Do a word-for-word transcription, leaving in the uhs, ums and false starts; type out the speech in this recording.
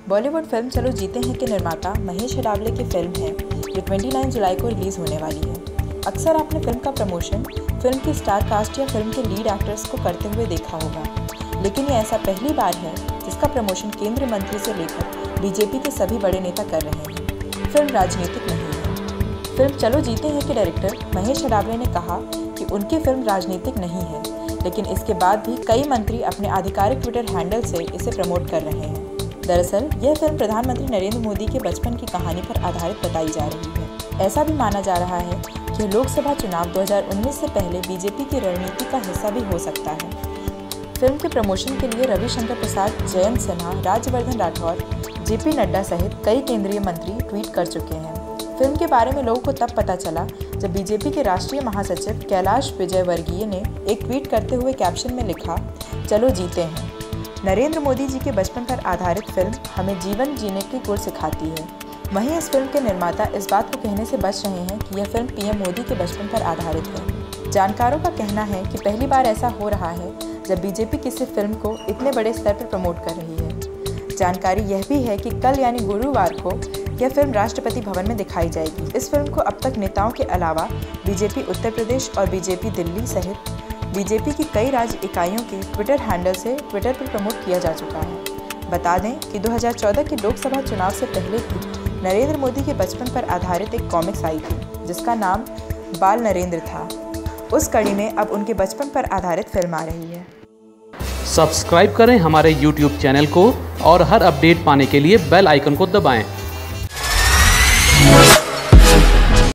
Bollywood film चलो जीते हैं के निर्माता महेश हेडावले की फिल्म है जो उनतीस जुलाई को रिलीज होने वाली है। अक्सर आपने फिल्म का प्रमोशन फिल्म की स्टार कास्ट या फिल्म के लीड एक्टर्स को करते हुए देखा होगा, लेकिन ये ऐसा पहली बार है जिसका प्रमोशन केंद्रीय मंत्री से लेकर बीजेपी के सभी बड़े नेता कर रहे हैं। फिल्म राजनीतिक नहीं है। फिल्म चलो जीते हैं के डायरेक्टर महेश हेडावले ने कहा कि उनकी फिल्म राजनीतिक नहीं है, लेकिन इसके बाद भी कई मंत्री अपने आधिकारिक ट्विटर हैंडल से इसे प्रमोट कर रहे हैं। दरअसल यह फिल्म प्रधानमंत्री नरेंद्र मोदी के बचपन की कहानी पर आधारित बताई जा रही है। ऐसा भी माना जा रहा है कि लोकसभा चुनाव दो हज़ार उन्नीस से पहले बीजेपी की रणनीति का हिस्सा भी हो सकता है। फिल्म के प्रमोशन के लिए रविशंकर प्रसाद, जयंत सिन्हा, राज्यवर्धन राठौर, जेपी नड्डा सहित कई केंद्रीय मंत्री ट्वीट कर चुके हैं। फिल्म के बारे में लोगों को तब पता चला जब बीजेपी के राष्ट्रीय महासचिव कैलाश विजयवर्गीय ने एक ट्वीट करते हुए कैप्शन में लिखा, चलो जीते हैं। नरेंद्र मोदी जी के बचपन पर आधारित फिल्म हमें जीवन जीने के गुर सिखाती है। वहीं इस फिल्म के निर्माता इस बात को कहने से बच रहे हैं कि यह फिल्म पीएम मोदी के बचपन पर आधारित है। जानकारों का कहना है कि पहली बार ऐसा हो रहा है जब बीजेपी किसी फिल्म को इतने बड़े स्तर पर प्रमोट कर रही है। जानकारी यह भी है कि कल यानी गुरुवार को यह फिल्म राष्ट्रपति भवन में दिखाई जाएगी। इस फिल्म को अब तक नेताओं के अलावा बीजेपी उत्तर प्रदेश और बीजेपी दिल्ली सहित बीजेपी की कई राज्य इकाइयों के ट्विटर हैंडल से ट्विटर पर प्रमोट किया जा चुका है। बता दें कि दो हज़ार चौदह के लोकसभा चुनाव से पहले भी नरेंद्र मोदी के बचपन पर आधारित एक कॉमिक्स आई थी जिसका नाम बाल नरेंद्र था। उस कड़ी में अब उनके बचपन पर आधारित फिल्म आ रही है। सब्सक्राइब करें हमारे यूट्यूब चैनल को और हर अपडेट पाने के लिए बेल आइकन को दबाएं।